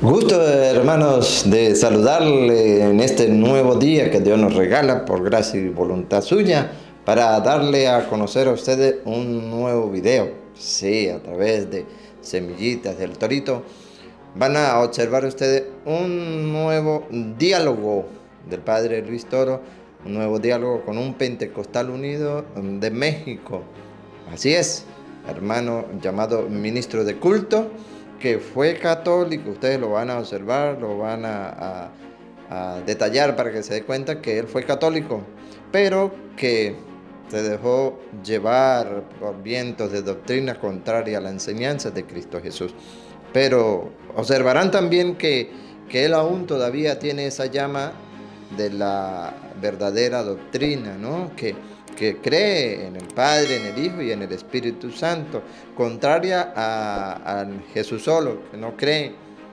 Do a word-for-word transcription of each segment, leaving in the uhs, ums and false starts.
Gusto, hermanos, de saludarle en este nuevo día que Dios nos regala por gracia y voluntad suya para darle a conocer a ustedes un nuevo video. Sí, a través de Semillitas del Torito van a observar ustedes un nuevo diálogo del Padre Luis Toro, un nuevo diálogo con un Pentecostal Unido de México. Así es, hermano llamado ministro de culto, que fue católico. Ustedes lo van a observar, lo van a, a, a detallar para que se dé cuenta que él fue católico, pero que se dejó llevar por vientos de doctrina contraria a la enseñanza de Cristo Jesús. Pero observarán también que, que él aún todavía tiene esa llama de la verdadera doctrina, ¿no? Que, que cree en el Padre, en el Hijo y en el Espíritu Santo, contraria a, a Jesús solo, que no cree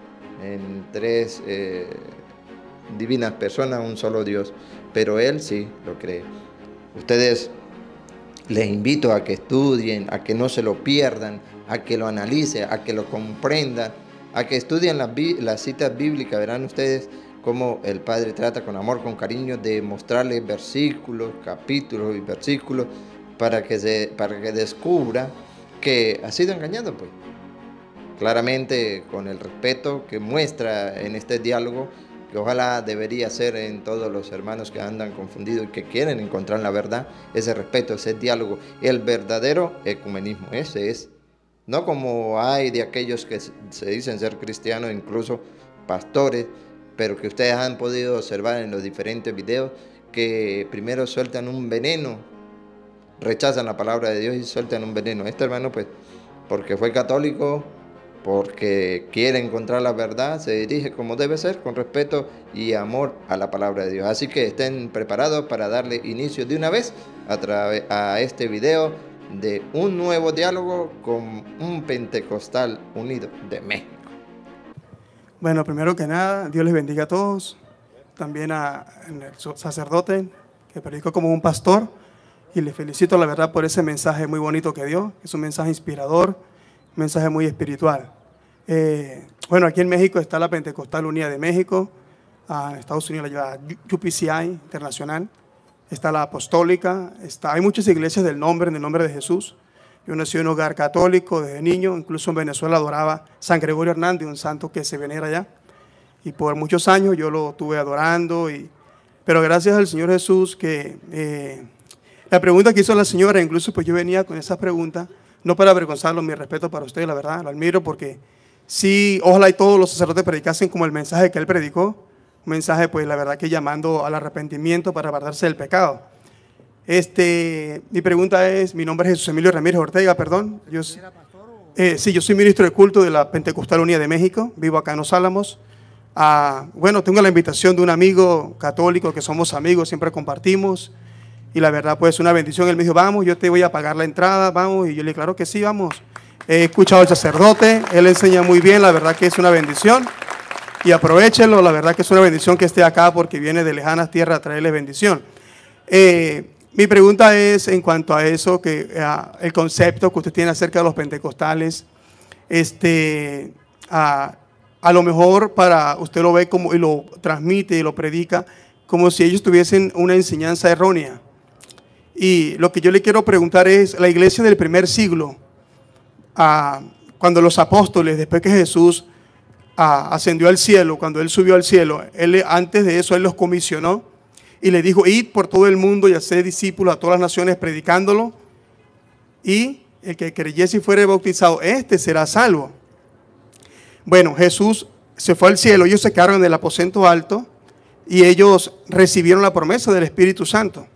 en tres eh, divinas personas, un solo Dios, pero él sí lo cree. Ustedes, les invito a que estudien, a que no se lo pierdan, a que lo analicen, a que lo comprendan, a que estudien las, las citas bíblicas. Verán ustedes cómo el Padre trata con amor, con cariño de mostrarles versículos, capítulos y versículos para que, se, para que descubra que ha sido engañado, pues. Claramente, con el respeto que muestra en este diálogo, que ojalá debería ser en todos los hermanos que andan confundidos y que quieren encontrar la verdad, ese respeto, ese diálogo, el verdadero ecumenismo, ese es. No como hay de aquellos que se dicen ser cristianos, incluso pastores, pero que ustedes han podido observar en los diferentes videos, que primero sueltan un veneno, rechazan la palabra de Dios y sueltan un veneno. Este hermano, pues, porque fue católico, porque quiere encontrar la verdad, se dirige como debe ser, con respeto y amor a la palabra de Dios. Así que estén preparados para darle inicio de una vez a, través, a este video de un nuevo diálogo con un Pentecostal Unido de México. Bueno, primero que nada, Dios les bendiga a todos, también al sacerdote que predicó como un pastor, y le felicito la verdad por ese mensaje muy bonito que dio. Es un mensaje inspirador, un mensaje muy espiritual. Eh, bueno, aquí en México está la Pentecostal Unida de México, ah, en Estados Unidos la lleva U P C I Internacional, está la Apostólica, está, hay muchas iglesias del nombre, en el nombre de Jesús. Yo nací en un hogar católico desde niño, incluso en Venezuela adoraba San Gregorio Hernández, un santo que se venera allá. Y por muchos años yo lo estuve adorando, y, pero gracias al Señor Jesús que eh, la pregunta que hizo la señora, incluso pues yo venía con esa pregunta, no para avergonzarlo, mi respeto para usted, la verdad, lo admiro, porque sí, ojalá y todos los sacerdotes predicasen como el mensaje que él predicó, un mensaje pues la verdad que llamando al arrepentimiento para apartarse del pecado. Este, mi pregunta es, mi nombre es Jesús Emilio Ramírez Ortega, perdón. Yo, eh, sí, yo soy ministro de culto de la Pentecostal Unida de México, vivo acá en Los Álamos. Ah, bueno, tengo la invitación de un amigo católico, que somos amigos, siempre compartimos, y la verdad pues una bendición. Él me dijo, vamos, yo te voy a pagar la entrada, vamos, y yo le dije, claro que sí, vamos. He escuchado al sacerdote, él enseña muy bien, la verdad que es una bendición, y aprovechenlo, la verdad que es una bendición que esté acá, porque viene de lejanas tierras a traerles bendición. Eh, Mi pregunta es en cuanto a eso, que uh, el concepto que usted tiene acerca de los pentecostales, este, uh, a lo mejor para usted lo ve como y lo transmite y lo predica como si ellos tuviesen una enseñanza errónea. Y lo que yo le quiero preguntar es, la iglesia del primer siglo, uh, cuando los apóstoles, después que Jesús uh, ascendió al cielo, cuando él subió al cielo, él, antes de eso él los comisionó y le dijo, id por todo el mundo y haced discípulos a todas las naciones predicándolo, y el que creyese y fuere bautizado, este será salvo. Bueno, Jesús se fue al cielo, ellos se quedaron en el aposento alto y ellos recibieron la promesa del Espíritu Santo.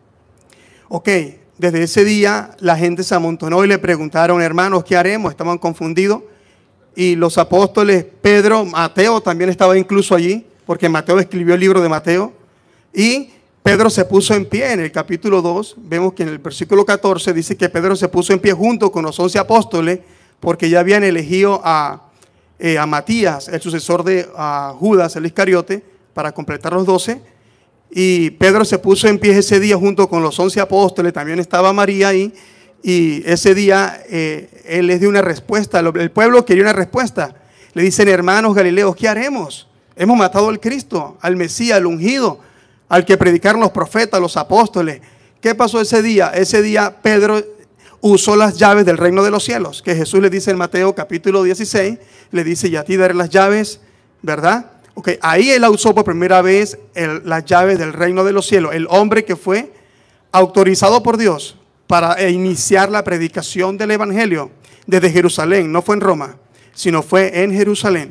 Ok, desde ese día la gente se amontonó y le preguntaron, hermanos, ¿qué haremos? Estaban confundidos, y los apóstoles, Pedro, Mateo también estaba incluso allí, porque Mateo escribió el libro de Mateo. Y Pedro se puso en pie en el capítulo dos, vemos que en el versículo catorce dice que Pedro se puso en pie junto con los once apóstoles, porque ya habían elegido a, eh, a Matías, el sucesor de a Judas, el Iscariote, para completar los doce. Y Pedro se puso en pie ese día junto con los once apóstoles, también estaba María ahí, y ese día eh, él les dio una respuesta, el pueblo quería una respuesta. Le dicen, hermanos Galileos, ¿qué haremos? Hemos matado al Cristo, al Mesías, al ungido, al que predicaron los profetas, los apóstoles. ¿Qué pasó ese día? Ese día Pedro usó las llaves del reino de los cielos, que Jesús le dice en Mateo capítulo dieciséis, le dice, y a ti daré las llaves, ¿verdad? Ok, ahí él usó por primera vez el, las llaves del reino de los cielos, el hombre que fue autorizado por Dios para iniciar la predicación del evangelio desde Jerusalén, no fue en Roma, sino fue en Jerusalén.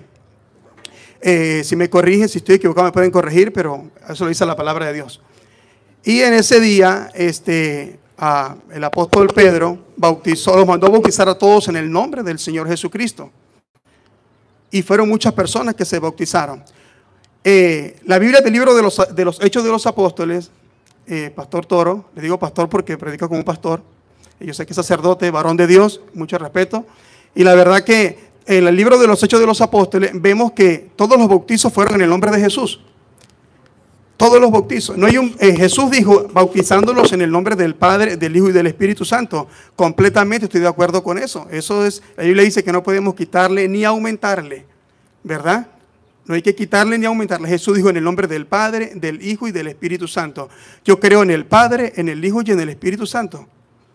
Eh, si me corrigen, si estoy equivocado me pueden corregir, pero eso lo dice la palabra de Dios. Y en ese día, este... Uh, el apóstol Pedro bautizó, los mandó a bautizar a todos en el nombre del Señor Jesucristo. Y fueron muchas personas que se bautizaron. Eh, la Biblia del libro de los, de los Hechos de los Apóstoles, eh, Pastor Toro, le digo pastor porque predica como un pastor. Yo sé que es sacerdote, varón de Dios, mucho respeto. Y la verdad que en el libro de los Hechos de los Apóstoles vemos que todos los bautizos fueron en el nombre de Jesús. Todos los bautizos. No hay un, eh, Jesús dijo, bautizándolos en el nombre del Padre, del Hijo y del Espíritu Santo. Completamente estoy de acuerdo con eso. Eso es, la Biblia dice que no podemos quitarle ni aumentarle, ¿verdad? No hay que quitarle ni aumentarle. Jesús dijo en el nombre del Padre, del Hijo y del Espíritu Santo. Yo creo en el Padre, en el Hijo y en el Espíritu Santo.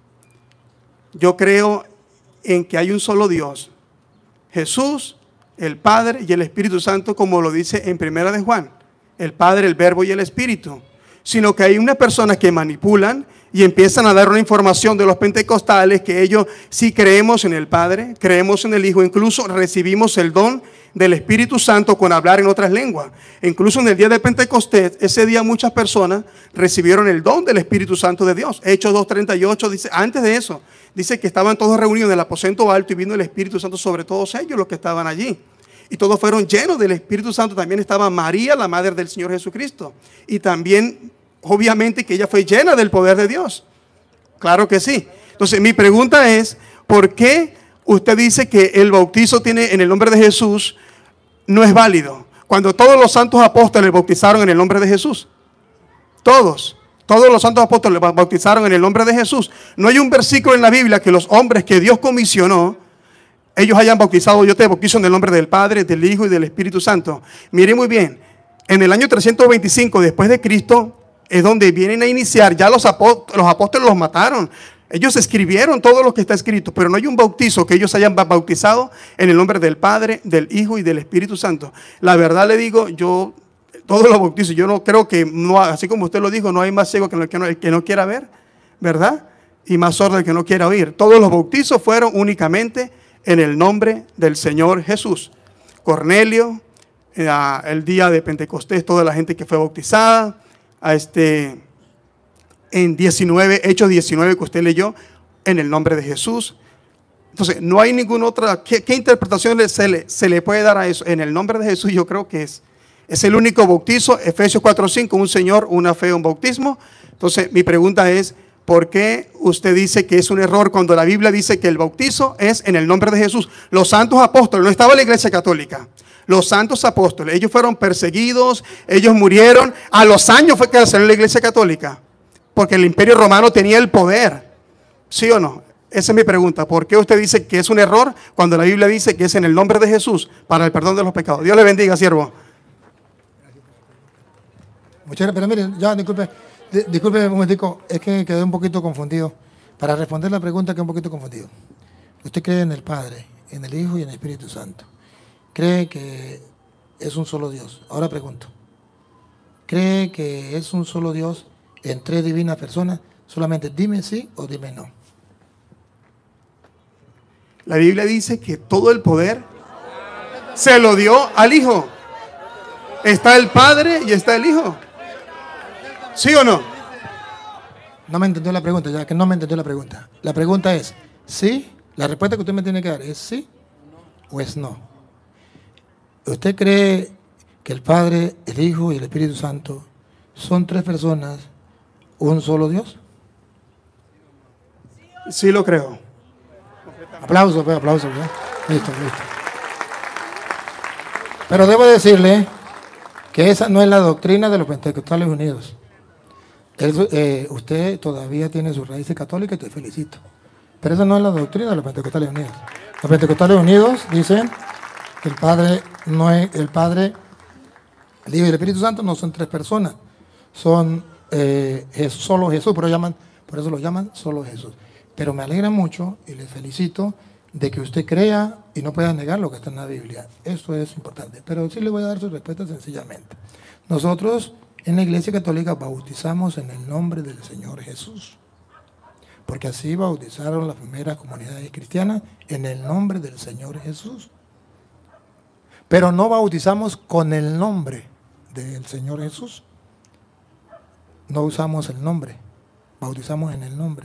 Yo creo en que hay un solo Dios. Jesús, el Padre y el Espíritu Santo, como lo dice en Primera de Juan. El Padre, el Verbo y el Espíritu, sino que hay unas personas que manipulan y empiezan a dar una información de los pentecostales que ellos sí creemos en el Padre, creemos en el Hijo, incluso recibimos el don del Espíritu Santo con hablar en otras lenguas. Incluso en el día de Pentecostés, ese día muchas personas recibieron el don del Espíritu Santo de Dios. Hechos dos treinta y ocho dice, antes de eso, dice que estaban todos reunidos en el aposento alto y vino el Espíritu Santo sobre todos ellos los que estaban allí. Y todos fueron llenos del Espíritu Santo. También estaba María, la madre del Señor Jesucristo. Y también, obviamente, que ella fue llena del poder de Dios. Claro que sí. Entonces, mi pregunta es, ¿por qué usted dice que el bautizo tiene en el nombre de Jesús no es válido? Cuando todos los santos apóstoles bautizaron en el nombre de Jesús. Todos. Todos los santos apóstoles bautizaron en el nombre de Jesús. No hay un versículo en la Biblia que los hombres que Dios comisionó ellos hayan bautizado. Yo te bautizo en el nombre del Padre, del Hijo y del Espíritu Santo. Mire muy bien, en el año trescientos veinticinco después de Cristo es donde vienen a iniciar, ya los apóstoles, los apóstoles los mataron. Ellos escribieron todo lo que está escrito, pero no hay un bautizo que ellos hayan bautizado en el nombre del Padre, del Hijo y del Espíritu Santo. La verdad le digo, yo, todos los bautizos, yo no creo que, no, así como usted lo dijo, no hay más ciego que el que no, el que no quiera ver, ¿verdad? Y más sordo el que no quiera oír. Todos los bautizos fueron únicamente en el nombre del Señor Jesús. Cornelio, eh, el día de Pentecostés, toda la gente que fue bautizada, a este, en diecinueve, Hechos diecinueve que usted leyó, en el nombre de Jesús. Entonces, no hay ninguna otra, ¿qué, qué interpretación se le, se le puede dar a eso? En el nombre de Jesús yo creo que es, es el único bautizo. Efesios cuatro cinco, un Señor, una fe, un bautismo. Entonces, mi pregunta es, ¿por qué usted dice que es un error cuando la Biblia dice que el bautizo es en el nombre de Jesús? Los santos apóstoles, no estaba la iglesia católica. Los santos apóstoles, ellos fueron perseguidos, ellos murieron. A los años fue que salió la iglesia católica, porque el imperio romano tenía el poder. ¿Sí o no? Esa es mi pregunta. ¿Por qué usted dice que es un error cuando la Biblia dice que es en el nombre de Jesús para el perdón de los pecados? Dios le bendiga, siervo. Muchas gracias, pero mire, ya, disculpe. Disculpe un momentico, es que quedé un poquito confundido. Para responder la pregunta, quedé un poquito confundido. Usted cree en el Padre, en el Hijo y en el Espíritu Santo. Cree que es un solo Dios. Ahora pregunto, ¿cree que es un solo Dios en tres divinas personas? Solamente dime sí o dime no. La Biblia dice que todo el poder se lo dio al Hijo. Está el Padre y está el Hijo. ¿Sí o no? No me entendió la pregunta, ya que no me entendió la pregunta. La pregunta es, ¿sí? La respuesta que usted me tiene que dar es sí o es no. ¿Usted cree que el Padre, el Hijo y el Espíritu Santo son tres personas, un solo Dios? Sí lo creo. Aplausos, pues, aplausos. ¿eh? Listo, listo. Pero debo decirle que esa no es la doctrina de los Pentecostales Unidos. Eso, eh, usted todavía tiene sus raíces católicas y te felicito. Pero esa no es la doctrina de los Pentecostales Unidos. Los Pentecostales Unidos dicen que el Padre no es el Padre, el Hijo y el Espíritu Santo no son tres personas, son eh, es solo Jesús, pero llaman, por eso lo llaman solo Jesús. Pero me alegra mucho y les felicito de que usted crea y no pueda negar lo que está en la Biblia. Eso es importante. Pero sí le voy a dar su respuesta sencillamente. Nosotros en la Iglesia Católica bautizamos en el nombre del Señor Jesús. Porque así bautizaron las primeras comunidades cristianas en el nombre del Señor Jesús. Pero no bautizamos con el nombre del Señor Jesús. No usamos el nombre, bautizamos en el nombre.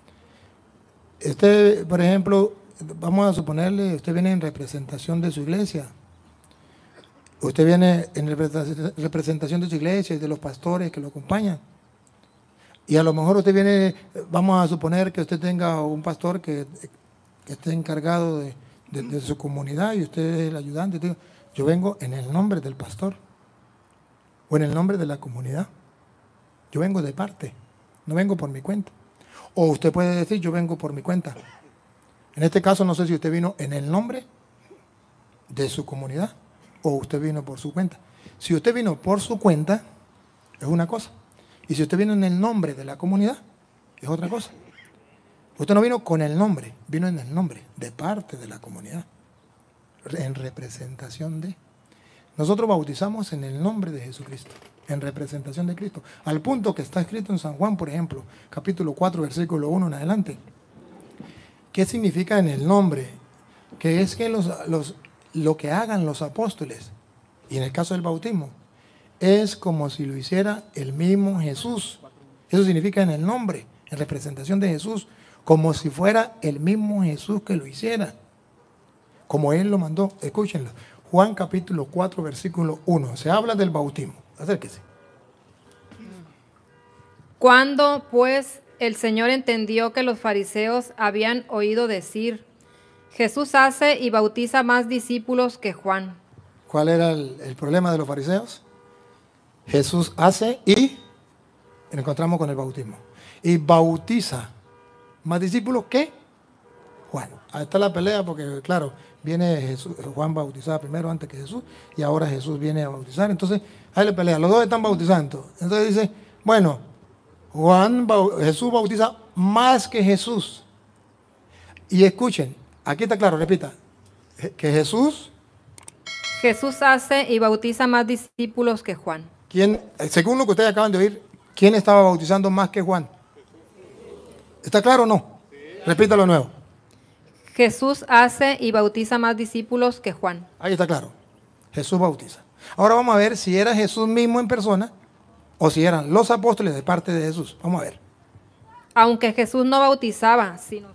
Este, por ejemplo, vamos a suponerle, usted viene en representación de su iglesia. Usted viene en representación de su iglesia y de los pastores que lo acompañan. Y a lo mejor usted viene, vamos a suponer que usted tenga un pastor que, que esté encargado de, de, de su comunidad y usted es el ayudante. Digo, yo vengo en el nombre del pastor o en el nombre de la comunidad. Yo vengo de parte, no vengo por mi cuenta. O usted puede decir, yo vengo por mi cuenta. En este caso, no sé si usted vino en el nombre de su comunidad o usted vino por su cuenta. Si usted vino por su cuenta, es una cosa. Y si usted vino en el nombre de la comunidad, es otra cosa. Usted no vino con el nombre, vino en el nombre, de parte de la comunidad, en representación de. Nosotros bautizamos en el nombre de Jesucristo, en representación de Cristo, al punto que está escrito en San Juan, por ejemplo, capítulo cuatro, versículo uno en adelante. ¿Qué significa en el nombre? Que es que los, los, lo que hagan los apóstoles, y en el caso del bautismo, es como si lo hiciera el mismo Jesús. Eso significa en el nombre, en representación de Jesús, como si fuera el mismo Jesús que lo hiciera, como Él lo mandó. Escúchenlo. Juan capítulo cuatro, versículo uno. Se habla del bautismo. Acérquese. Cuando, pues, el Señor entendió que los fariseos habían oído decir, Jesús hace y bautiza más discípulos que Juan. ¿Cuál era el, el problema de los fariseos? Jesús hace y nos encontramos con el bautismo. Y bautiza más discípulos que Juan. Ahí está la pelea porque, claro, viene Jesús, Juan bautizaba primero antes que Jesús y ahora Jesús viene a bautizar. Entonces, ahí la pelea. Los dos están bautizando. Entonces dice, bueno, Juan, Jesús bautiza más que Jesús. Y escuchen, aquí está claro, repita, que Jesús... Jesús hace y bautiza más discípulos que Juan. ¿Quién, según lo que ustedes acaban de oír, quién estaba bautizando más que Juan? ¿Está claro o no? Sí. Repítalo de nuevo. Jesús hace y bautiza más discípulos que Juan. Ahí está claro. Jesús bautiza. Ahora vamos a ver si era Jesús mismo en persona o si eran los apóstoles de parte de Jesús. Vamos a ver. Aunque Jesús no bautizaba, sino...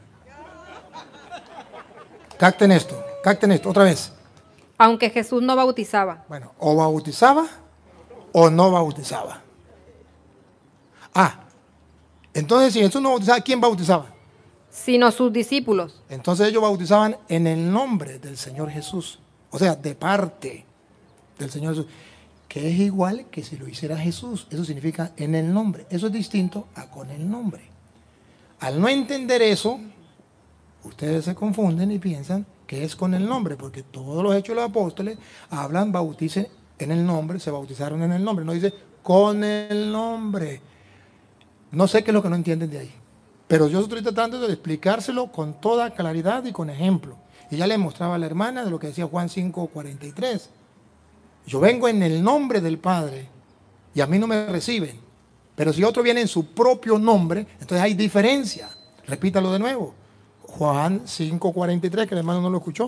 Capten esto, capten esto, otra vez. Aunque Jesús no bautizaba. Bueno, o bautizaba o no bautizaba. Ah, entonces si Jesús no bautizaba, ¿quién bautizaba? Sino sus discípulos. Entonces ellos bautizaban en el nombre del Señor Jesús. O sea, de parte del Señor Jesús. Que es igual que si lo hiciera Jesús. Eso significa en el nombre. Eso es distinto a con el nombre. Al no entender eso, ustedes se confunden y piensan que es con el nombre. Porque todos los hechos de los apóstoles hablan, bauticen en el nombre, se bautizaron en el nombre. No dice con el nombre. No sé qué es lo que no entienden de ahí. Pero yo estoy tratando de explicárselo con toda claridad y con ejemplo. Y ya le mostraba a la hermana de lo que decía Juan cinco, cuarenta y tres. Yo vengo en el nombre del Padre y a mí no me reciben. Pero si otro viene en su propio nombre, entonces hay diferencia. Repítalo de nuevo. Juan cinco, cuarenta y tres, que el hermano no lo escuchó.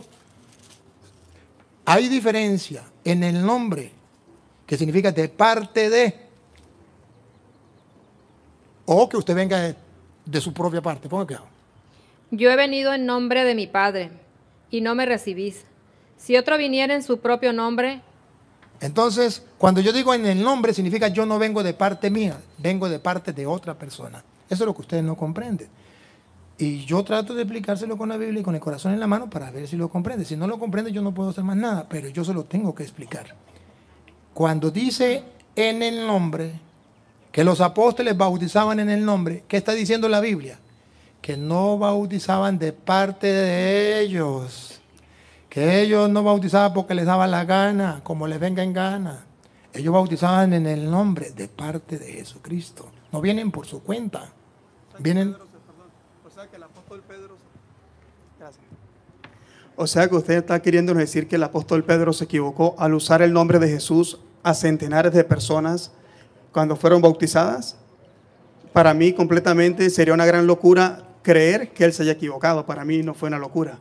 Hay diferencia en el nombre, que significa de parte de, o que usted venga de, de su propia parte. Ponga cuidado. Yo he venido en nombre de mi Padre, y no me recibís. Si otro viniera en su propio nombre... Entonces, cuando yo digo en el nombre, significa yo no vengo de parte mía, vengo de parte de otra persona. Eso es lo que ustedes no comprenden. Y yo trato de explicárselo con la Biblia y con el corazón en la mano para ver si lo comprende. Si no lo comprende, yo no puedo hacer más nada, pero yo se lo tengo que explicar. Cuando dice en el nombre, que los apóstoles bautizaban en el nombre, ¿qué está diciendo la Biblia? Que no bautizaban de parte de ellos, que ellos no bautizaban porque les daba la gana, como les venga en gana. Ellos bautizaban en el nombre de parte de Jesucristo. No vienen por su cuenta. Vienen... O sea que el apóstol Pedro... Gracias. O sea que usted está queriendo decir que el apóstol Pedro se equivocó al usar el nombre de Jesús a centenares de personas cuando fueron bautizadas. Para mí completamente sería una gran locura creer que él se haya equivocado. Para mí no fue una locura.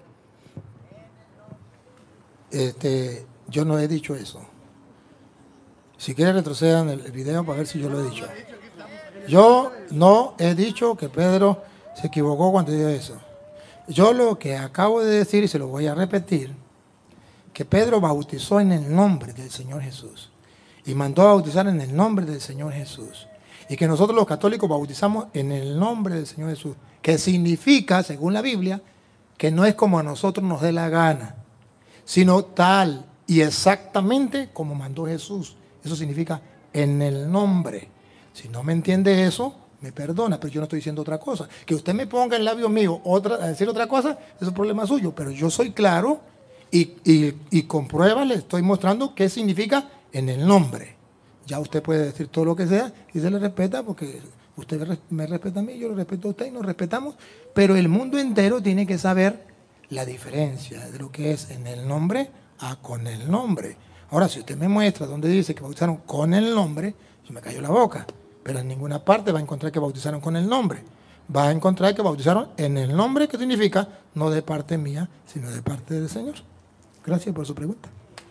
Este, yo no he dicho eso. Si quieren retrocedan el video para ver si yo lo he dicho. Yo no he dicho que Pedro se equivocó cuando dijo eso. Yo lo que acabo de decir, y se lo voy a repetir, que Pedro bautizó en el nombre del Señor Jesús. Y mandó a bautizar en el nombre del Señor Jesús. Y que nosotros los católicos bautizamos en el nombre del Señor Jesús. Que significa, según la Biblia, que no es como a nosotros nos dé la gana, sino tal y exactamente como mandó Jesús. Eso significa en el nombre. Si no me entiende eso, me perdona, pero yo no estoy diciendo otra cosa. Que usted me ponga en labios míos otra, a decir otra cosa, eso es problema suyo. Pero yo soy claro y, y, y con pruebas le estoy mostrando qué significa en el nombre. Ya usted puede decir todo lo que sea y se le respeta porque usted me respeta a mí, yo lo respeto a usted y nos respetamos. Pero el mundo entero tiene que saber la diferencia de lo que es en el nombre a con el nombre. Ahora, si usted me muestra donde dice que bautizaron con el nombre, yo me callo la boca. Pero en ninguna parte va a encontrar que bautizaron con el nombre. Va a encontrar que bautizaron en el nombre, que significa no de parte mía, sino de parte del Señor. Gracias por su pregunta.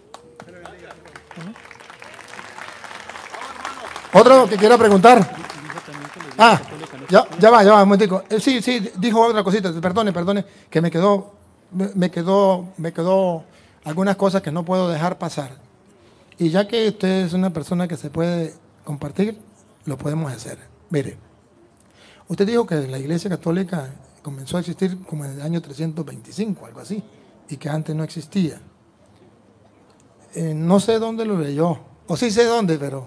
¿Otro que quiera preguntar? Ah, ya, ya va, ya va, un momentico. Eh, sí, sí, dijo otra cosita, perdone, perdone, que me quedó, me, me quedó, me quedó algunas cosas que no puedo dejar pasar. Y ya que usted es una persona que se puede compartir, lo podemos hacer. Mire, usted dijo que la Iglesia Católica comenzó a existir como en el año trescientos veinticinco, algo así, y que antes no existía. Eh, no sé dónde lo leyó, o sí sé dónde, pero...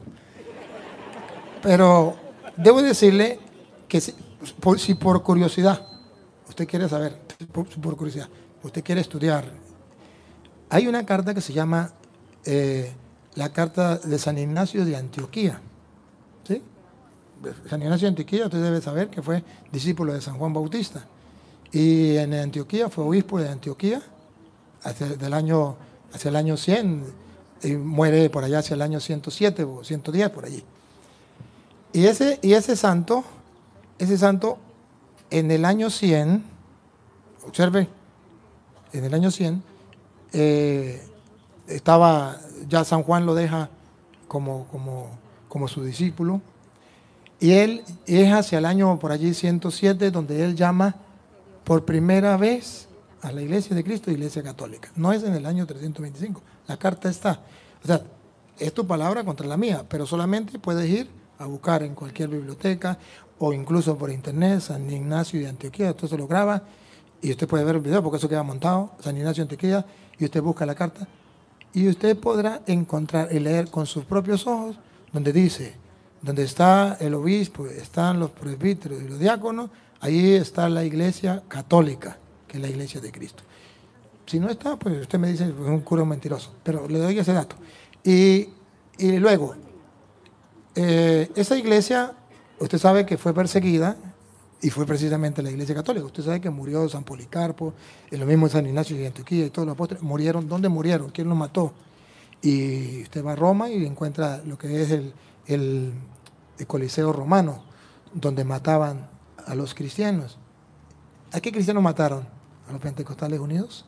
Pero debo decirle que si por, si por curiosidad, usted quiere saber, por, por curiosidad, usted quiere estudiar, hay una carta que se llama eh, la carta de San Ignacio de Antioquía. ¿Sí? San Ignacio de Antioquía, usted debe saber que fue discípulo de San Juan Bautista. Y en Antioquía fue obispo de Antioquía hacia, del año, hacia el año cien, y muere por allá hacia el año ciento siete o ciento diez, por allí. Y ese, y ese santo, ese santo, en el año cien, observe, en el año cien, eh, estaba, ya San Juan lo deja como, como, como su discípulo, y él es hacia el año por allí ciento siete, donde él llama por primera vez a la Iglesia de Cristo, Iglesia Católica. No es en el año trescientos veinticinco, la carta está. O sea, es tu palabra contra la mía, pero solamente puedes ir a buscar en cualquier biblioteca o incluso por internet, San Ignacio de Antioquía, esto se lo graba y usted puede ver el video porque eso queda montado, San Ignacio de Antioquía, y usted busca la carta y usted podrá encontrar y leer con sus propios ojos donde dice, donde está el obispo, están los presbíteros y los diáconos, ahí está la Iglesia Católica, que es la Iglesia de Cristo. Si no está, pues usted me dice, pues es un cura mentiroso, pero le doy ese dato. Y, y luego, Eh, esa iglesia, usted sabe que fue perseguida y fue precisamente la Iglesia Católica. Usted sabe que murió San Policarpo, y lo mismo San Ignacio de Antioquía y todos los apóstoles. Murieron, ¿dónde murieron? ¿Quién los mató? Y usted va a Roma y encuentra lo que es el, el, el Coliseo romano, donde mataban a los cristianos. ¿A qué cristianos mataron? ¿A los Pentecostales Unidos?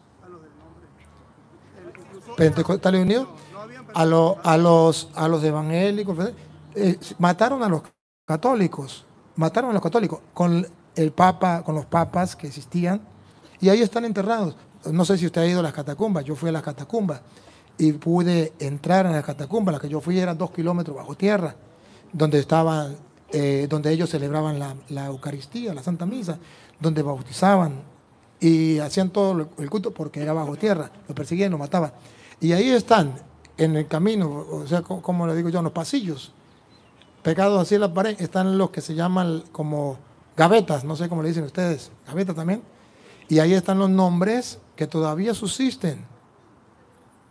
¿Pentecostales Unidos? A, lo, a, los, a los evangélicos. Eh, mataron a los católicos, mataron a los católicos con el papa, con los papas que existían, y ahí están enterrados. No sé si usted ha ido a las catacumbas, yo fui a las catacumbas y pude entrar en las catacumbas. Las que yo fui eran dos kilómetros bajo tierra, donde estaban, eh, donde ellos celebraban la, la Eucaristía, la Santa Misa, donde bautizaban y hacían todo el culto porque era bajo tierra, lo perseguían, lo mataban. Y ahí están, en el camino, o sea, como le digo yo, en los pasillos, pegados así en la pared, están los que se llaman como gavetas, no sé cómo le dicen ustedes, gavetas también, y ahí están los nombres que todavía subsisten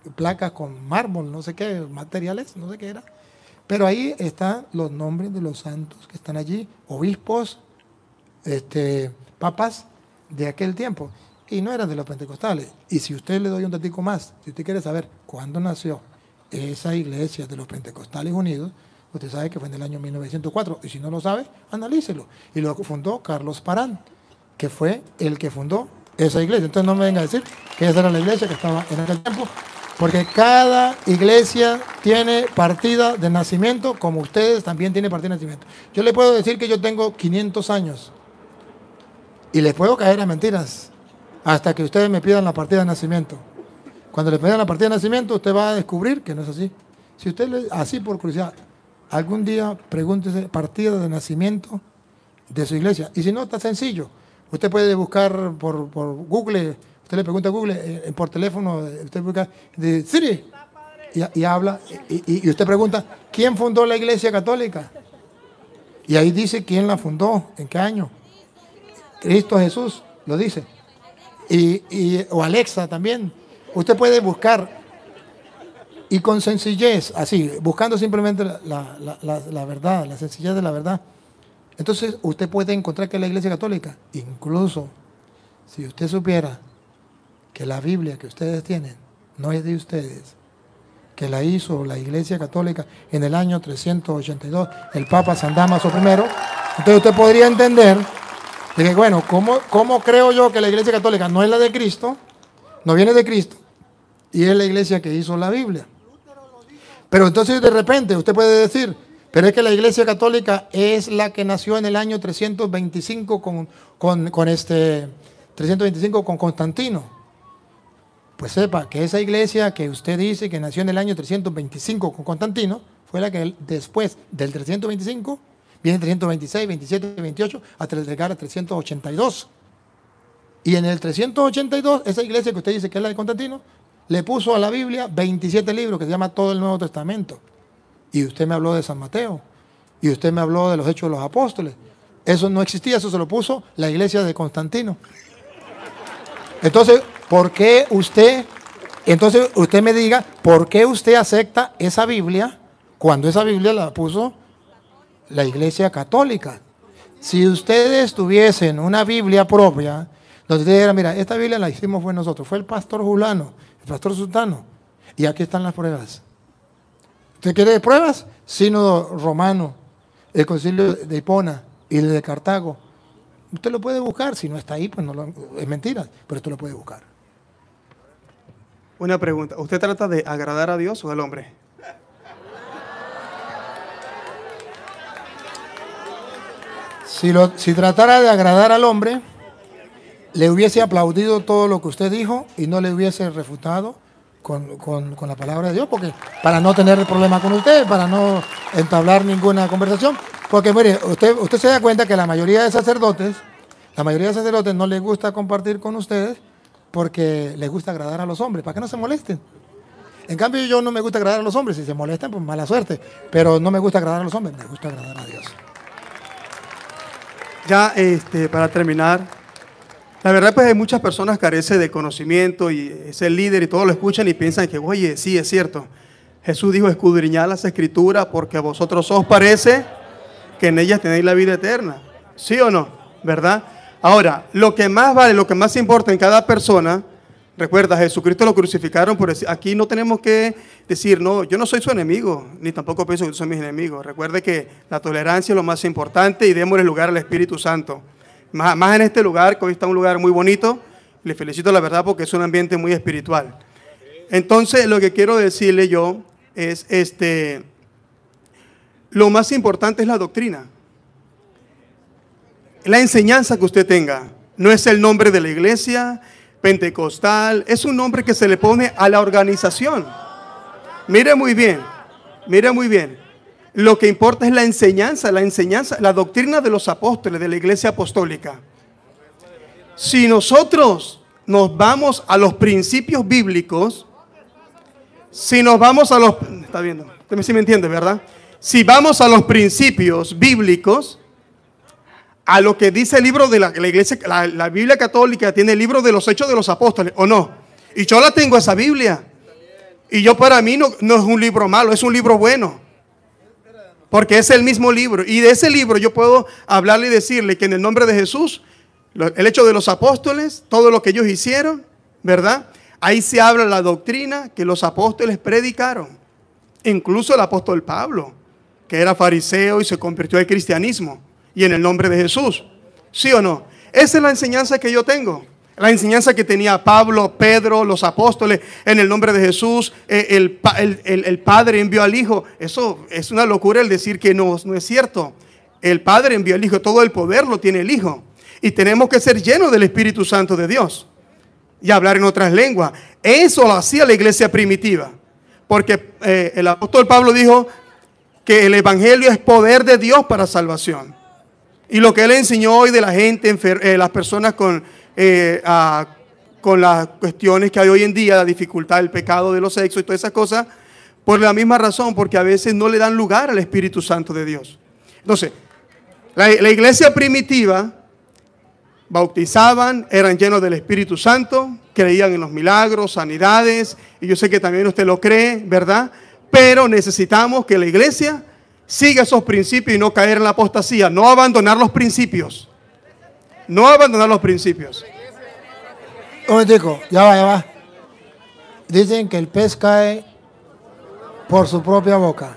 placas con mármol, no sé qué, materiales, no sé qué era. Pero ahí están los nombres de los santos que están allí, obispos, este, papas de aquel tiempo. Y no eran de los pentecostales. Y si usted le doy un datico más, si usted quiere saber cuándo nació esa iglesia de los pentecostales unidos, usted sabe que fue en el año mil novecientos cuatro. Y si no lo sabe, analícelo. Y lo fundó Carlos Parán, que fue el que fundó esa iglesia. Entonces no me venga a decir que esa era la iglesia que estaba en aquel tiempo, porque cada iglesia tiene partida de nacimiento, como ustedes también tienen partida de nacimiento. Yo le puedo decir que yo tengo quinientos años y les puedo caer a mentiras hasta que ustedes me pidan la partida de nacimiento. Cuando le pidan la partida de nacimiento, usted va a descubrir que no es así. Si usted le, así por curiosidad, algún día pregúntese partida de nacimiento de su iglesia. Y si no, está sencillo. Usted puede buscar por, por Google, usted le pregunta a Google, eh, por teléfono, usted busca de Siri y, y habla, y, y usted pregunta, ¿quién fundó la iglesia católica? Y ahí dice quién la fundó, en qué año. Cristo Jesús lo dice. Y, y, o Alexa también. Usted puede buscar y con sencillez, así, buscando simplemente la, la, la, la verdad, la sencillez de la verdad. Entonces usted puede encontrar que la iglesia católica, incluso si usted supiera que la Biblia que ustedes tienen no es de ustedes, que la hizo la iglesia católica en el año trescientos ochenta y dos, el Papa San Damaso primero, entonces usted podría entender de que, bueno, ¿cómo, ¿cómo creo yo que la iglesia católica no es la de Cristo, no viene de Cristo, y es la iglesia que hizo la Biblia? Pero entonces de repente usted puede decir, pero es que la iglesia católica es la que nació en el año trescientos veinticinco con, con, con, este, trescientos veinticinco con Constantino. Pues sepa que esa iglesia que usted dice que nació en el año trescientos veinticinco con Constantino, fue la que después del trescientos veinticinco, viene trescientos veintiséis, veintisiete, veintiocho, hasta llegar a trescientos ochenta y dos. Y en el trescientos ochenta y dos, esa iglesia que usted dice que es la de Constantino, le puso a la Biblia veintisiete libros que se llama todo el Nuevo Testamento. Y usted me habló de San Mateo. Y usted me habló de los Hechos de los Apóstoles. Eso no existía, eso se lo puso la iglesia de Constantino. Entonces, ¿por qué usted, entonces usted me diga, ¿por qué usted acepta esa Biblia cuando esa Biblia la puso la iglesia católica? Si ustedes tuviesen una Biblia propia, donde ustedes dijeran, mira, esta Biblia la hicimos fue nosotros, fue el pastor Julano, el pastor Sultano, y aquí están las pruebas. ¿Usted quiere pruebas? Sínodo romano, el concilio de Hipona y el de Cartago. Usted lo puede buscar, si no está ahí, pues no lo, es mentira, pero usted lo puede buscar. Una pregunta, ¿usted trata de agradar a Dios o al hombre? Si, lo, si tratara de agradar al hombre, le hubiese aplaudido todo lo que usted dijo y no le hubiese refutado con, con, con la palabra de Dios, porque para no tener problema con usted, para no entablar ninguna conversación. Porque mire, usted, usted se da cuenta que la mayoría de sacerdotes, la mayoría de sacerdotes no les gusta compartir con ustedes porque les gusta agradar a los hombres, para que no se molesten. En cambio yo no me gusta agradar a los hombres, si se molestan pues mala suerte, pero no me gusta agradar a los hombres, me gusta agradar a Dios. Ya este, para terminar, la verdad pues hay muchas personas que carecen de conocimiento y es el líder y todos lo escuchan y piensan que, oye, sí es cierto. Jesús dijo, escudriñad las escrituras porque a vosotros os parece que en ellas tenéis la vida eterna. ¿Sí o no? ¿Verdad? Ahora, lo que más vale, lo que más importa en cada persona, recuerda, Jesucristo lo crucificaron por decir, aquí no tenemos que decir, no, yo no soy su enemigo, ni tampoco pienso que son mis enemigos. Recuerde que la tolerancia es lo más importante y démosle lugar al Espíritu Santo. Más, más en este lugar, que hoy está un lugar muy bonito, le felicito la verdad porque es un ambiente muy espiritual. Entonces, lo que quiero decirle yo es, este, lo más importante es la doctrina. La enseñanza que usted tenga, no es el nombre de la iglesia pentecostal, es un nombre que se le pone a la organización. Mire muy bien, mire muy bien. Lo que importa es la enseñanza, la enseñanza, la doctrina de los apóstoles, de la iglesia apostólica. Si nosotros nos vamos a los principios bíblicos, si nos vamos a los, está viendo, usted sí me entiende, ¿verdad? Si vamos a los principios bíblicos, a lo que dice el libro de la, la iglesia, la, la Biblia católica tiene el libro de los Hechos de los Apóstoles, ¿o no? Y yo la tengo esa Biblia. Y yo para mí no, no es un libro malo, es un libro bueno. Porque es el mismo libro. Y de ese libro yo puedo hablarle y decirle que en el nombre de Jesús, el hecho de los apóstoles, todo lo que ellos hicieron, ¿verdad? Ahí se habla la doctrina que los apóstoles predicaron. Incluso el apóstol Pablo, que era fariseo y se convirtió al cristianismo. Y en el nombre de Jesús. ¿Sí o no? Esa es la enseñanza que yo tengo. La enseñanza que tenía Pablo, Pedro, los apóstoles, en el nombre de Jesús, el, el, el, el Padre envió al Hijo. Eso es una locura el decir que no, no es cierto. El Padre envió al Hijo, todo el poder lo tiene el Hijo. Y tenemos que ser llenos del Espíritu Santo de Dios. Y hablar en otras lenguas. Eso lo hacía la iglesia primitiva. Porque eh, el apóstol Pablo dijo que el Evangelio es poder de Dios para salvación. Y lo que él enseñó hoy de la gente, eh, las personas con... Eh, a, con las cuestiones que hay hoy en día, la dificultad, el pecado de los sexos y todas esas cosas, por la misma razón, porque a veces no le dan lugar al Espíritu Santo de Dios. Entonces, la, la iglesia primitiva bautizaban, eran llenos del Espíritu Santo, creían en los milagros, sanidades, y yo sé que también usted lo cree, ¿verdad? Pero necesitamos que la iglesia siga esos principios y no caer en la apostasía, no abandonar los principios. No abandonar los principios. Un momentico, ya va, ya va. Dicen que el pez cae por su propia boca.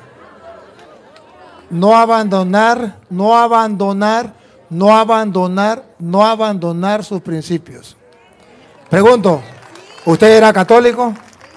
No abandonar, no abandonar, no abandonar, no abandonar sus principios. Pregunto, ¿usted era católico?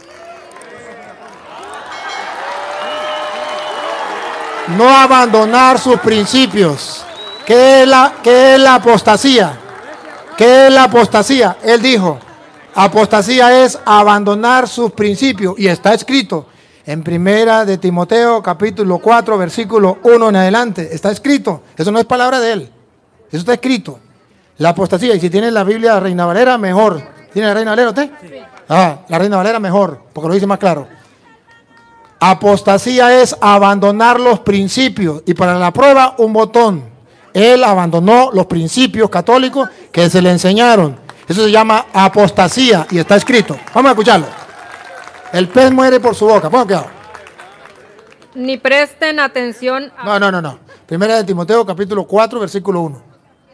No abandonar sus principios. ¿Qué es la, qué es la apostasía? ¿Qué es la apostasía? Él dijo, apostasía es abandonar sus principios. Y está escrito en primera de Timoteo, capítulo cuatro, versículo uno en adelante. Está escrito. Eso no es palabra de él. Eso está escrito. La apostasía. Y si tiene la Biblia Reina Valera, mejor. ¿Tiene la Reina Valera usted? Sí. Ah, la Reina Valera mejor, porque lo dice más claro. Apostasía es abandonar los principios. Y para la prueba, un botón. Él abandonó los principios católicos que se le enseñaron. Eso se llama apostasía y está escrito. Vamos a escucharlo. El pez muere por su boca. Pongan cuidado. Ni presten atención a... No, no, no, no. Primera de Timoteo, capítulo cuatro, versículo uno.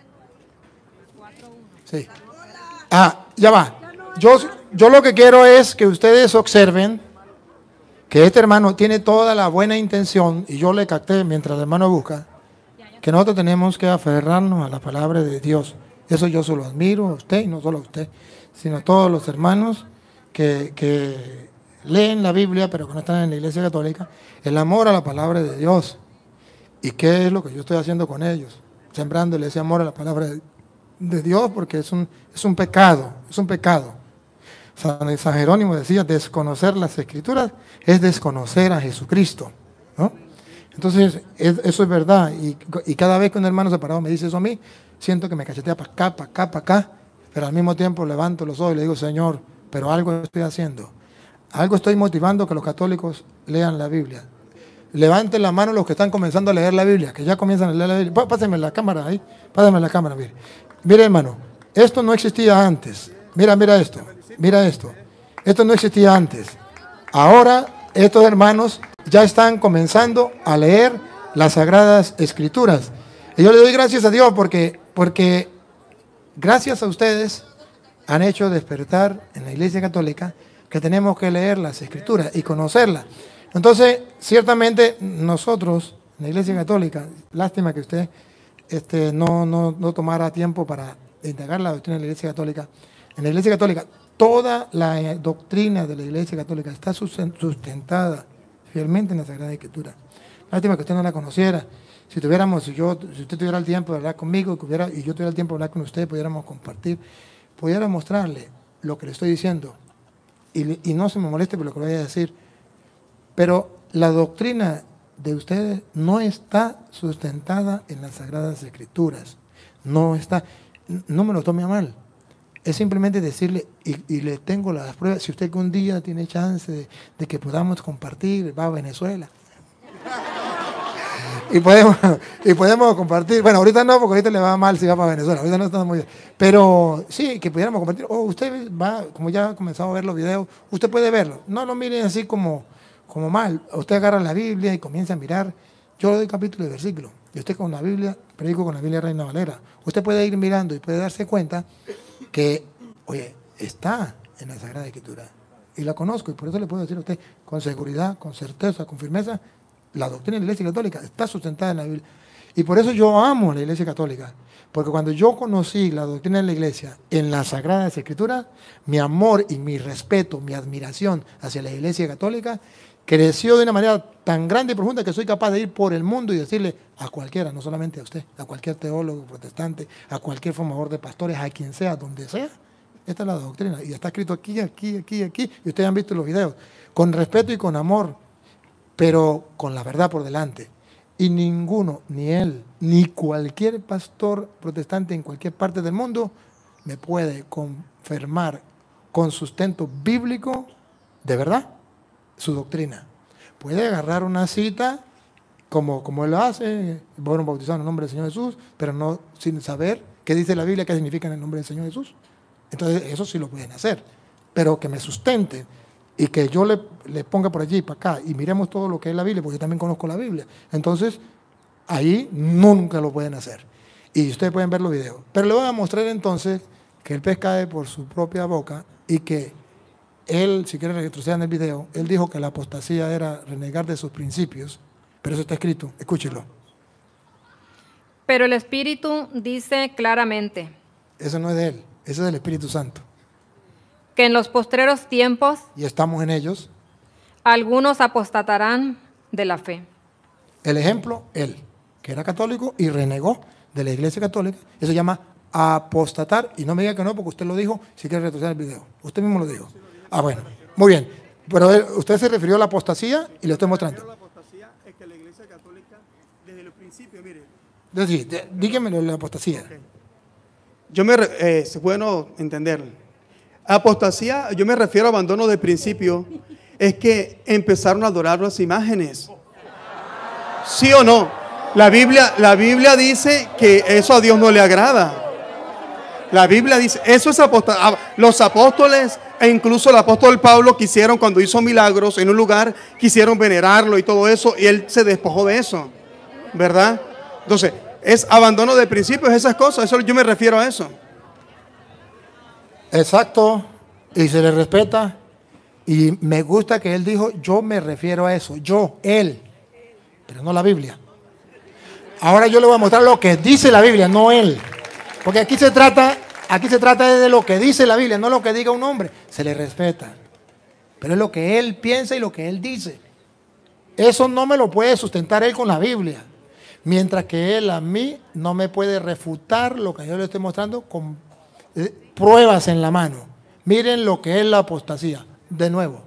Sí. Ah, ya va. Yo, yo lo que quiero es que ustedes observen que este hermano tiene toda la buena intención, y yo le capté mientras el hermano busca, que nosotros tenemos que aferrarnos a la palabra de Dios. Eso yo solo admiro a usted, y no solo a usted, sino a todos los hermanos que, que leen la Biblia, pero que no están en la Iglesia Católica, el amor a la palabra de Dios. ¿Y qué es lo que yo estoy haciendo con ellos? Sembrándoles ese amor a la palabra de, de Dios, porque es un, es un pecado, es un pecado. San, San Jerónimo decía, desconocer las Escrituras es desconocer a Jesucristo, ¿no? Entonces, es, eso es verdad, y, y cada vez que un hermano separado me dice eso a mí, siento que me cachetea para acá, para acá, para acá, pero al mismo tiempo levanto los ojos y le digo, Señor, pero algo estoy haciendo, algo estoy motivando que los católicos lean la Biblia. Levanten la mano los que están comenzando a leer la Biblia, que ya comienzan a leer la Biblia. Pásenme la cámara ahí, pásenme la cámara, mire. Mire, hermano, esto no existía antes. Mira, mira esto, mira esto. Esto no existía antes. Ahora, estos hermanos ya están comenzando a leer las Sagradas Escrituras. Y yo le doy gracias a Dios porque, porque gracias a ustedes han hecho despertar en la Iglesia Católica que tenemos que leer las Escrituras y conocerlas. Entonces, ciertamente nosotros, en la Iglesia Católica, lástima que usted este, no, no, no tomara tiempo para indagar la doctrina de la Iglesia Católica. En la Iglesia Católica, toda la doctrina de la Iglesia Católica está sustentada fielmente en la Sagrada Escritura. Lástima que usted no la conociera. Si tuviéramos, si, yo, si usted tuviera el tiempo de hablar conmigo, que hubiera, y yo tuviera el tiempo de hablar con usted, pudiéramos compartir, pudiera mostrarle lo que le estoy diciendo. Y, y no se me moleste por lo que voy a decir, pero la doctrina de ustedes no está sustentada en las Sagradas Escrituras. No está, no me lo tome a mal. Es simplemente decirle, y, y le tengo las pruebas, si usted que un día tiene chance de, de que podamos compartir, va a Venezuela. y, podemos, y podemos compartir. Bueno, ahorita no, porque ahorita le va mal si va para Venezuela. Ahorita no está muy bien. Pero sí, que pudiéramos compartir. O usted va, como ya ha comenzado a ver los videos, usted puede verlo. No lo mire así como, como mal. Usted agarra la Biblia y comienza a mirar. Yo le doy capítulo y versículo. Y usted con la Biblia, predico con la Biblia Reina Valera. Usted puede ir mirando y puede darse cuenta que, oye, está en la Sagrada Escritura. Y la conozco, y por eso le puedo decir a usted con seguridad, con certeza, con firmeza, la doctrina de la Iglesia Católica está sustentada en la Biblia. Y por eso yo amo a la Iglesia Católica. Porque cuando yo conocí la doctrina de la Iglesia en las Sagradas Escrituras, mi amor y mi respeto, mi admiración hacia la Iglesia Católica creció de una manera tan grande y profunda que soy capaz de ir por el mundo y decirle a cualquiera, no solamente a usted, a cualquier teólogo protestante, a cualquier formador de pastores, a quien sea, donde sea, esta es la doctrina. Y está escrito aquí, aquí, aquí, aquí, y ustedes han visto los videos, con respeto y con amor, pero con la verdad por delante. Y ninguno, ni él, ni cualquier pastor protestante en cualquier parte del mundo me puede confirmar con sustento bíblico, de verdad, su doctrina. Puede agarrar una cita, como, como él lo hace, bueno, bautizado en el nombre del Señor Jesús, pero no sin saber qué dice la Biblia, qué significa en el nombre del Señor Jesús. Entonces, eso sí lo pueden hacer, pero que me sustenten y que yo le, le ponga por allí, para acá, y miremos todo lo que es la Biblia, porque yo también conozco la Biblia. Entonces, ahí nunca lo pueden hacer. Y ustedes pueden ver los videos. Pero le voy a mostrar entonces que el pez cae por su propia boca y que él, si quiere retroceder en el video, él dijo que la apostasía era renegar de sus principios, pero eso está escrito, escúchelo. Pero el Espíritu dice claramente. Eso no es de él, eso es del Espíritu Santo. Que en los postreros tiempos. Y estamos en ellos. Algunos apostatarán de la fe. El ejemplo, él, que era católico y renegó de la Iglesia Católica, eso se llama apostatar, y no me diga que no, porque usted lo dijo, si quiere retroceder el video. Usted mismo lo dijo. Ah, bueno, muy bien. Pero él, usted se refirió a la apostasía y lo estoy mostrando. La apostasía es que la Iglesia Católica, desde el principio, mire. Entonces, sí, dígame la apostasía. Okay. Yo me, eh, es bueno entender. Apostasía, yo me refiero a abandono de principio, es que empezaron a adorar las imágenes. ¿Sí o no? La Biblia, la Biblia dice que eso a Dios no le agrada. La Biblia dice, eso es apostasía. Los apóstoles e incluso el apóstol Pablo quisieron, cuando hizo milagros en un lugar, quisieron venerarlo y todo eso, y él se despojó de eso, ¿verdad? Entonces, es abandono de principios, esas cosas, eso yo me refiero a eso. Exacto, y se le respeta, y me gusta que él dijo, yo me refiero a eso, yo, él, pero no la Biblia. Ahora yo le voy a mostrar lo que dice la Biblia, no él, porque aquí se trata, aquí se trata de lo que dice la Biblia, no lo que diga un hombre, se le respeta, pero es lo que él piensa y lo que él dice. Eso no me lo puede sustentar él con la Biblia, mientras que él a mí no me puede refutar lo que yo le estoy mostrando con eh, pruebas en la mano. Miren lo que es la apostasía, de nuevo.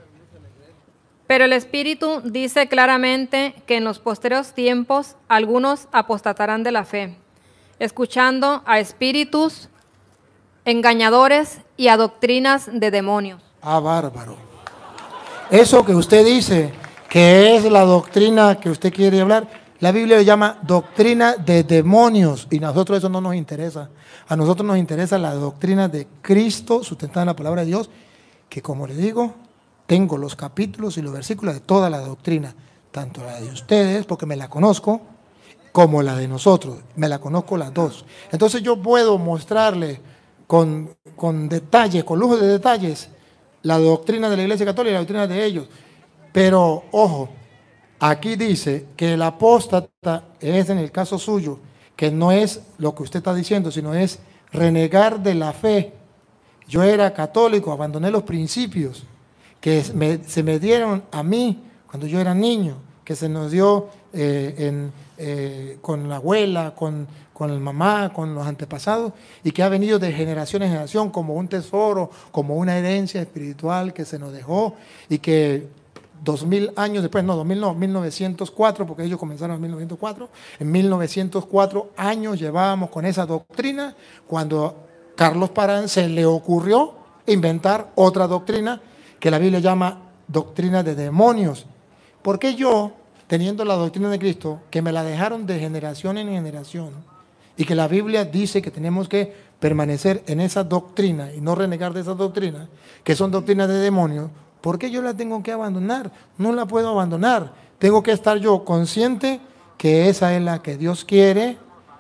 Pero el Espíritu dice claramente que en los posteriores tiempos algunos apostatarán de la fe, escuchando a espíritus engañadores y a doctrinas de demonios. Ah, bárbaro. Eso que usted dice que es la doctrina que usted quiere hablar, la Biblia le llama doctrina de demonios, y a nosotros eso no nos interesa. A nosotros nos interesa la doctrina de Cristo sustentada en la palabra de Dios, que como le digo, tengo los capítulos y los versículos de toda la doctrina, tanto la de ustedes, porque me la conozco, como la de nosotros, me la conozco las dos. Entonces yo puedo mostrarle con, con detalles, con lujo de detalles, la doctrina de la Iglesia Católica y la doctrina de ellos. Pero, ojo, aquí dice que el apóstata es, en el caso suyo, que no es lo que usted está diciendo, sino es renegar de la fe. Yo era católico, abandoné los principios que me, se me dieron a mí cuando yo era niño, que se nos dio eh, en, eh, con la abuela, con, con la mamá, con los antepasados, y que ha venido de generación en generación como un tesoro, como una herencia espiritual que se nos dejó, y que dos mil años después, no, dos mil no, mil novecientos cuatro, porque ellos comenzaron en mil novecientos cuatro, en mil novecientos cuatro años llevábamos con esa doctrina, cuando Carlos Parán se le ocurrió inventar otra doctrina que la Biblia llama doctrina de demonios. Porque yo, teniendo la doctrina de Cristo, que me la dejaron de generación en generación, y que la Biblia dice que tenemos que permanecer en esa doctrina y no renegar de esa doctrina, que son doctrinas de demonios, ¿por qué yo la tengo que abandonar? No la puedo abandonar. Tengo que estar yo consciente que esa es la que Dios quiere,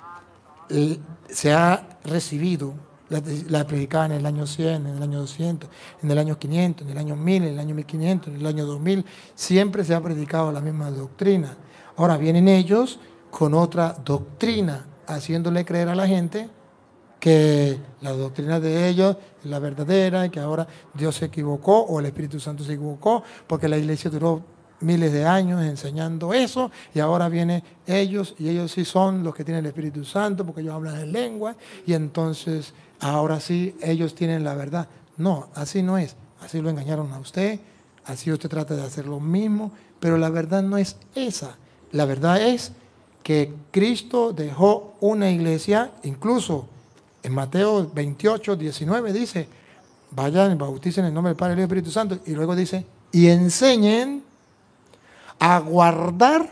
se ha recibido, la, la predicaba en el año cien, en el año doscientos, en el año quinientos, en el año mil, en el año mil quinientos, en el año dos mil, siempre se ha predicado la misma doctrina. Ahora vienen ellos con otra doctrina, haciéndole creer a la gente que la doctrina de ellos es la verdadera y que ahora Dios se equivocó o el Espíritu Santo se equivocó porque la iglesia duró miles de años enseñando eso y ahora vienen ellos y ellos sí son los que tienen el Espíritu Santo porque ellos hablan en lengua y entonces ahora sí ellos tienen la verdad. No, así no es. Así lo engañaron a usted, así usted trata de hacer lo mismo, pero la verdad no es esa. La verdad es que Cristo dejó una iglesia, incluso en Mateo veintiocho, diecinueve dice, vayan y bauticen en el nombre del Padre y del Espíritu Santo, y luego dice, y enseñen a guardar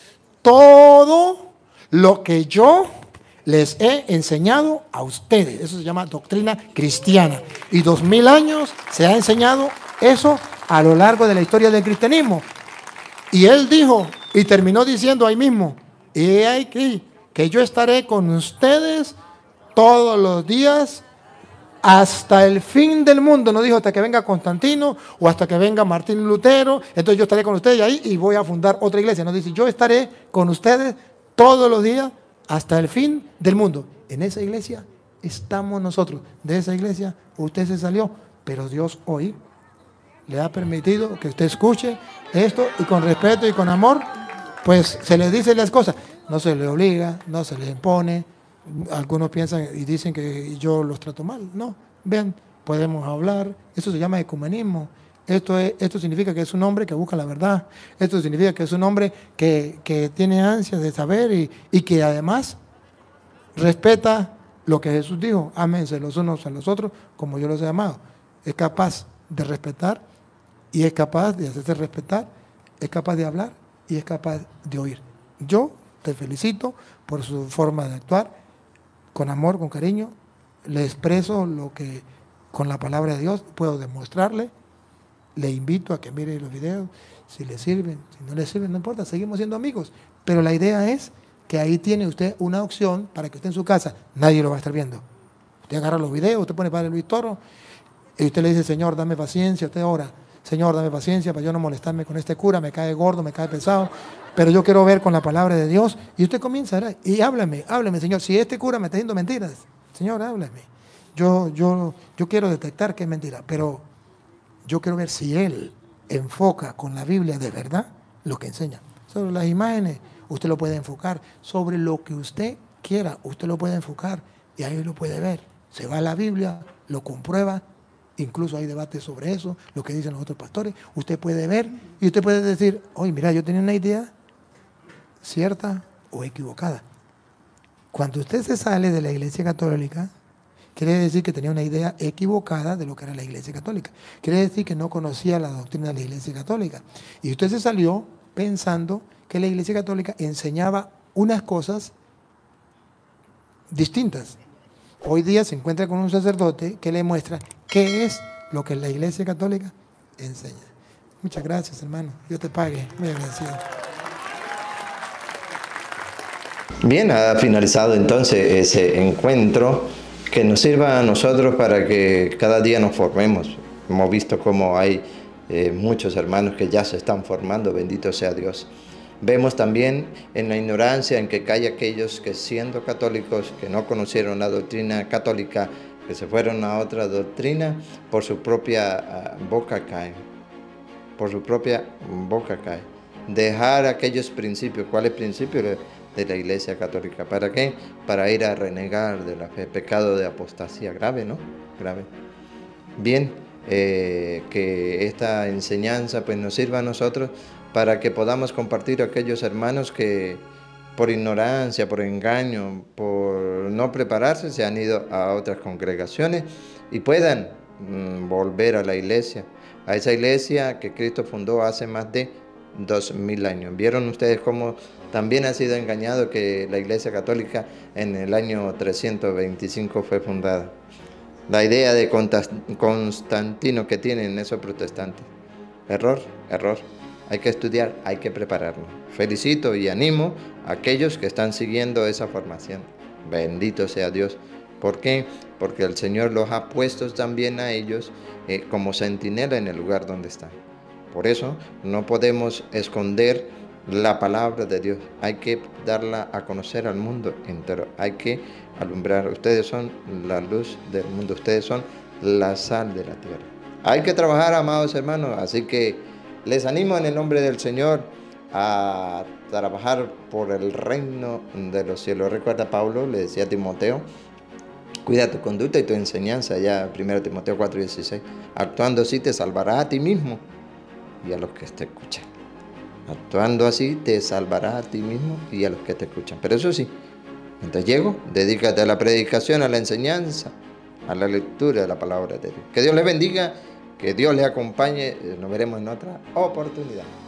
todo lo que yo les he enseñado a ustedes. Eso se llama doctrina cristiana. Y dos mil años se ha enseñado eso a lo largo de la historia del cristianismo. Y él dijo, y terminó diciendo ahí mismo, y aquí, que yo estaré con ustedes todos los días hasta el fin del mundo. No dijo hasta que venga Constantino o hasta que venga Martín Lutero, entonces yo estaré con ustedes ahí y voy a fundar otra iglesia. No dice, yo estaré con ustedes todos los días hasta el fin del mundo. En esa iglesia estamos nosotros. De esa iglesia usted se salió, pero Dios hoy le ha permitido que usted escuche esto y con respeto y con amor, pues se le dice las cosas. No se le obliga, no se le impone. Algunos piensan y dicen que yo los trato mal. No, ven, podemos hablar. Eso se llama ecumenismo. Esto, es, esto significa que es un hombre que busca la verdad. Esto significa que es un hombre que, que tiene ansias de saber y, y que además respeta lo que Jesús dijo. Ámense los unos a los otros como yo los he amado. Es capaz de respetar y es capaz de hacerse respetar, es capaz de hablar y es capaz de oír. Yo te felicito por su forma de actuar. Con amor, con cariño, le expreso lo que con la palabra de Dios puedo demostrarle. Le invito a que mire los videos, si le sirven, si no le sirven, no importa, seguimos siendo amigos. Pero la idea es que ahí tiene usted una opción para que usted en su casa, nadie lo va a estar viendo. Usted agarra los videos, usted pone Padre Luis Toro, y usted le dice, Señor, dame paciencia, usted ora, Señor, dame paciencia para yo no molestarme con este cura, me cae gordo, me cae pesado, pero yo quiero ver con la palabra de Dios. Y usted comienza, ¿verdad? Y háblame, háblame, Señor. Si este cura me está diciendo mentiras, Señor, háblame. Yo, yo, yo quiero detectar que es mentira, pero yo quiero ver si él enfoca con la Biblia de verdad lo que enseña. Sobre las imágenes, usted lo puede enfocar. Sobre lo que usted quiera, usted lo puede enfocar y ahí lo puede ver. Se va a la Biblia, lo comprueba. Incluso hay debates sobre eso, lo que dicen los otros pastores. Usted puede ver y usted puede decir, oye, mira, yo tenía una idea cierta o equivocada. Cuando usted se sale de la Iglesia Católica, quiere decir que tenía una idea equivocada de lo que era la Iglesia Católica. Quiere decir que no conocía la doctrina de la Iglesia Católica. Y usted se salió pensando que la Iglesia Católica enseñaba unas cosas distintas. Hoy día se encuentra con un sacerdote que le muestra qué es lo que la Iglesia Católica enseña. Muchas gracias, hermano. Dios te pague. Muy agradecido. Bien, ha finalizado entonces ese encuentro que nos sirva a nosotros para que cada día nos formemos. Hemos visto cómo hay eh, muchos hermanos que ya se están formando, bendito sea Dios. Vemos también en la ignorancia en que caen aquellos que siendo católicos, que no conocieron la doctrina católica, que se fueron a otra doctrina, por su propia uh, boca caen. Por su propia boca caen. Dejar aquellos principios. ¿Cuáles principios? De la Iglesia Católica. ¿Para qué? Para ir a renegar de la fe. Pecado de apostasía. Grave, ¿no? Grave. Bien, eh, que esta enseñanza pues nos sirva a nosotros para que podamos compartir a aquellos hermanos que por ignorancia, por engaño, por no prepararse, se han ido a otras congregaciones y puedan mmm, volver a la iglesia, a esa iglesia que Cristo fundó hace más de dos mil años. ¿Vieron ustedes cómo también ha sido engañado que la Iglesia Católica en el año trescientos veinticinco fue fundada? La idea de Constantino que tienen esos protestantes. Error, error. Hay que estudiar, hay que prepararlo. Felicito y animo a aquellos que están siguiendo esa formación. Bendito sea Dios. ¿Por qué? Porque el Señor los ha puesto también a ellos eh, como centinela en el lugar donde están. Por eso no podemos esconder la palabra de Dios. Hay que darla a conocer al mundo entero. Hay que alumbrar. Ustedes son la luz del mundo. Ustedes son la sal de la tierra. Hay que trabajar, amados hermanos. Así que les animo en el nombre del Señor a trabajar por el reino de los cielos. Recuerda, Pablo le decía a Timoteo, cuida tu conducta y tu enseñanza, ya primero Timoteo cuatro dieciséis. Actuando así te salvarás a ti mismo y a los que te escuchan. Actuando así te salvarás a ti mismo y a los que te escuchan. Pero eso sí, mientras llego, dedícate a la predicación, a la enseñanza, a la lectura de la palabra de Dios. Que Dios les bendiga, que Dios les acompañe. Nos veremos en otra oportunidad.